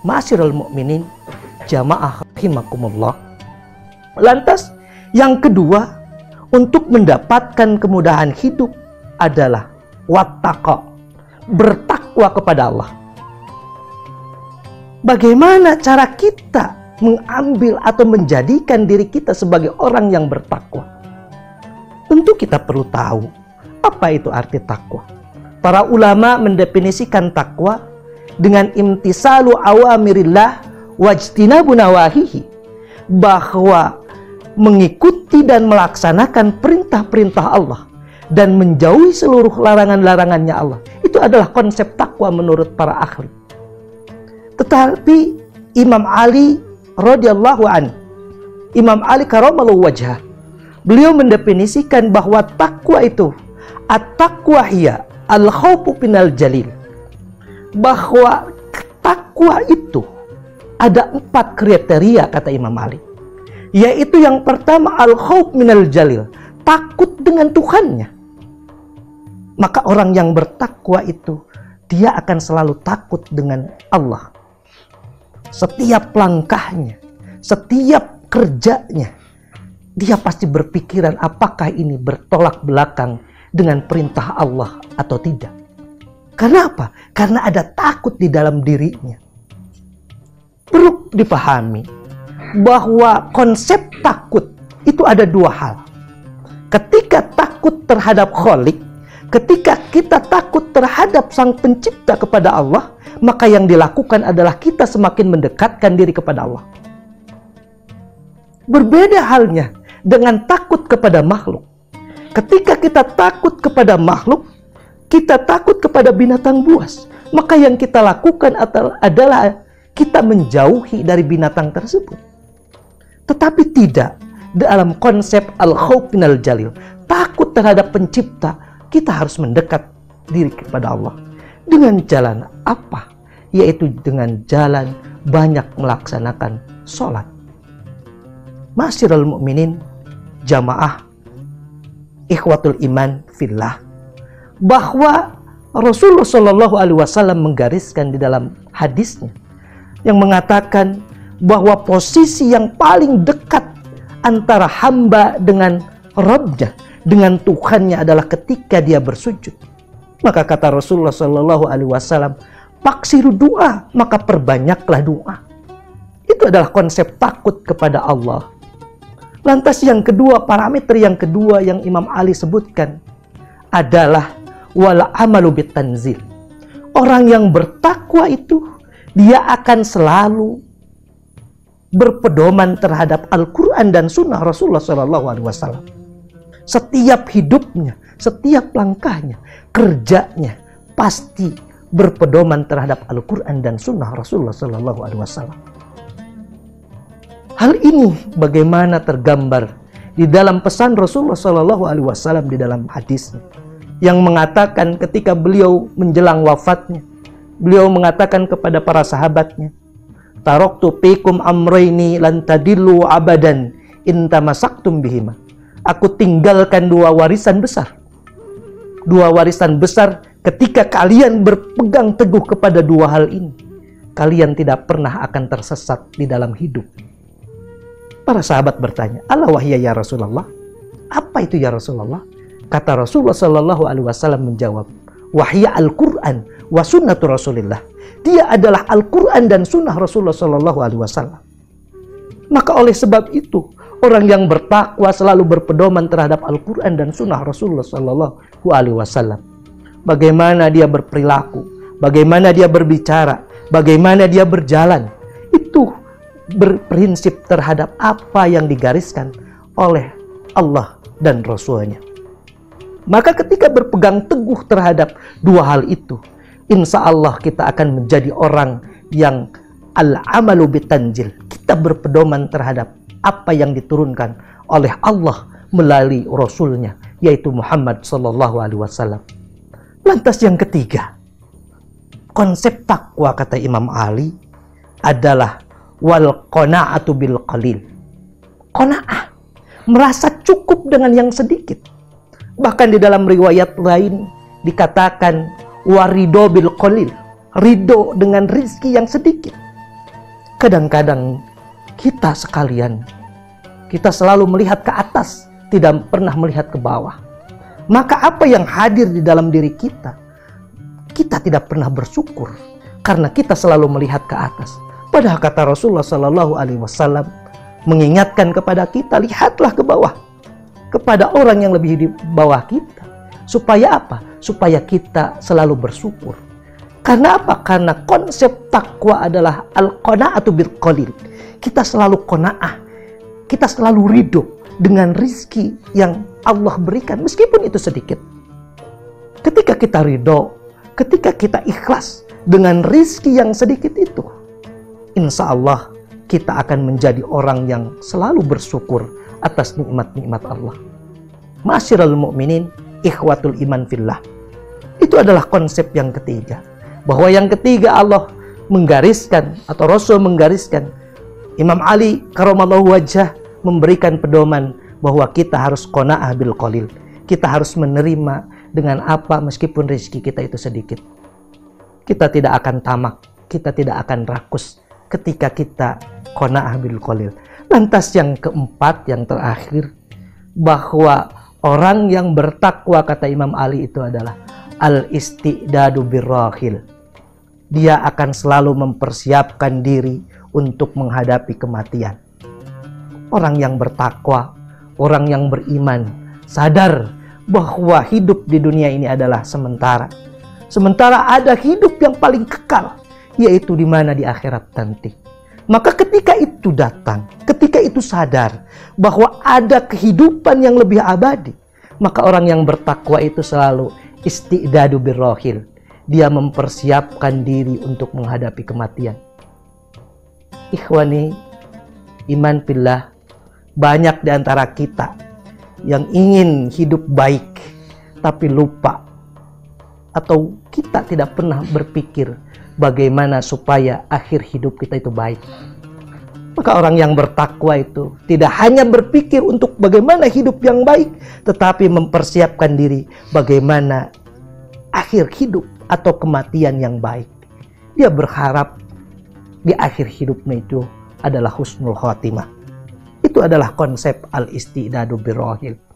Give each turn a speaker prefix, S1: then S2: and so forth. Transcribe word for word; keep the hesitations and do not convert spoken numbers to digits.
S1: Ma'asyiral mu'minin, jamaah rahimakumullah. Lantas yang kedua, untuk mendapatkan kemudahan hidup adalah wattaqa, bertakwa kepada Allah. Bagaimana cara kita mengambil atau menjadikan diri kita sebagai orang yang bertakwa? Tentu kita perlu tahu apa itu arti takwa. Para ulama mendefinisikan takwa dengan imtisalu awamirillah wajtinabu nawahihi, bahwa mengikuti dan melaksanakan perintah-perintah Allah dan menjauhi seluruh larangan-larangannya Allah. Itu adalah konsep takwa menurut para ahli. Tetapi Imam Ali radhiyallahu anhu, Imam Ali karamallahu wajhah, beliau mendefinisikan bahwa takwa itu at-taqwa hiya al-khawfu minal jalil. Bahwa takwa itu ada empat kriteria, kata Imam Ali. Yaitu yang pertama, al-khawf minal jalil, takut dengan Tuhannya. Maka orang yang bertakwa itu, dia akan selalu takut dengan Allah. Setiap langkahnya, setiap kerjanya, dia pasti berpikiran apakah ini bertolak belakang dengan perintah Allah atau tidak. Karena apa? Karena ada takut di dalam dirinya. Perlu dipahami bahwa konsep takut itu ada dua hal. Ketika takut terhadap Khalik, ketika kita takut terhadap Sang Pencipta kepada Allah, maka yang dilakukan adalah kita semakin mendekatkan diri kepada Allah. Berbeda halnya dengan takut kepada makhluk. Ketika kita takut kepada makhluk, kita takut kepada binatang buas, maka yang kita lakukan adalah kita menjauhi dari binatang tersebut. Tetapi tidak dalam konsep al-khawf minal jalil, takut terhadap Pencipta, kita harus mendekat diri kepada Allah. Dengan jalan apa? Yaitu dengan jalan banyak melaksanakan sholat. Ma'asyiral mu'minin, jamaah ikhwatul iman fillah, bahwa Rasulullah shallallahu alaihi wasallam menggariskan di dalam hadisnya yang mengatakan bahwa posisi yang paling dekat antara hamba dengan Rabbnya, dengan Tuhannya adalah ketika dia bersujud. Maka kata Rasulullah shallallahu alaihi wasallam, paksiru doa, maka perbanyaklah doa. Itu adalah konsep takut kepada Allah. Lantas yang kedua, parameter yang kedua yang Imam Ali sebutkan adalah wala amalu bitanzil. Orang yang bertakwa itu, dia akan selalu berpedoman terhadap Al-Quran dan Sunnah Rasulullah shallallahu alaihi wasallam. Setiap hidupnya, setiap langkahnya, kerjanya pasti berpedoman terhadap Al-Quran dan Sunnah Rasulullah shallallahu alaihi wasallam. Hal ini bagaimana tergambar di dalam pesan Rasulullah shallallahu alaihi wasallam di dalam hadisnya, yang mengatakan ketika beliau menjelang wafatnya, beliau mengatakan kepada para sahabatnya, taraktu fikum amrayni lan tadillu abadan in tamasaktum bihima. Aku tinggalkan dua warisan besar. Dua warisan besar, ketika kalian berpegang teguh kepada dua hal ini, kalian tidak pernah akan tersesat di dalam hidup. Para sahabat bertanya, ala wahya ya Rasulullah? Apa itu ya Rasulullah? Kata Rasulullah shallallahu alaihi wasallam menjawab, wahya Al-Quran wa sunnatu Rasulillah. Dia adalah Al-Quran dan sunnah Rasulullah shallallahu alaihi wasallam. Maka oleh sebab itu, orang yang bertakwa selalu berpedoman terhadap Al-Quran dan sunnah Rasulullah shallallahu alaihi wasallam. Bagaimana dia berperilaku, bagaimana dia berbicara, bagaimana dia berjalan, itu berprinsip terhadap apa yang digariskan oleh Allah dan Rasulnya. Maka ketika berpegang teguh terhadap dua hal itu, insya Allah kita akan menjadi orang yang al-amalu bitanzil. Kita berpedoman terhadap apa yang diturunkan oleh Allah melalui Rasulnya, yaitu Muhammad sallallahu alaihi wasallam. Lantas yang ketiga, konsep takwa kata Imam Ali adalah wal qana'atu bil qalil. Qana'ah, merasa cukup dengan yang sedikit. Bahkan di dalam riwayat lain dikatakan warido bil qalil, ridho dengan rizki yang sedikit. Kadang-kadang kita sekalian, kita selalu melihat ke atas, tidak pernah melihat ke bawah. Maka apa yang hadir di dalam diri kita, kita tidak pernah bersyukur karena kita selalu melihat ke atas. Padahal kata Rasulullah Shallallahu Alaihi Wasallam mengingatkan kepada kita, lihatlah ke bawah, kepada orang yang lebih di bawah kita. Supaya apa? Supaya kita selalu bersyukur. Karena apa? Karena konsep takwa adalah al-qanaatu bil qalil. Kita selalu qanaah, kita selalu ridho dengan rizki yang Allah berikan, meskipun itu sedikit. Ketika kita ridho, ketika kita ikhlas dengan rizki yang sedikit itu, insya Allah kita akan menjadi orang yang selalu bersyukur atas nikmat-nikmat Allah. Ma'asyiral mu'minin, ikhwatul iman fillah. Itu adalah konsep yang ketiga. Bahwa yang ketiga Allah menggariskan, atau Rasul menggariskan, Imam Ali karamallahu wajhah memberikan pedoman bahwa kita harus qanaah bil qalil. Kita harus menerima dengan apa meskipun rezeki kita itu sedikit. Kita tidak akan tamak, kita tidak akan rakus ketika kita qanaah bil qalil. Lantas yang keempat, yang terakhir, bahwa orang yang bertakwa, kata Imam Ali, itu adalah al-istidadu birrahil. Dia akan selalu mempersiapkan diri untuk menghadapi kematian. Orang yang bertakwa, orang yang beriman, sadar bahwa hidup di dunia ini adalah sementara. Sementara ada hidup yang paling kekal, yaitu di mana di akhirat nanti. Maka ketika itu datang, ketika itu sadar bahwa ada kehidupan yang lebih abadi, maka orang yang bertakwa itu selalu istidadu birrahil. Dia mempersiapkan diri untuk menghadapi kematian. Ikhwani, iman fillah, banyak di antara kita yang ingin hidup baik, tapi lupa, atau kita tidak pernah berpikir bagaimana supaya akhir hidup kita itu baik. Maka orang yang bertakwa itu tidak hanya berpikir untuk bagaimana hidup yang baik, tetapi mempersiapkan diri bagaimana akhir hidup atau kematian yang baik. Dia berharap di akhir hidupnya itu adalah husnul khotimah. Itu adalah konsep al-istidadu birrahil.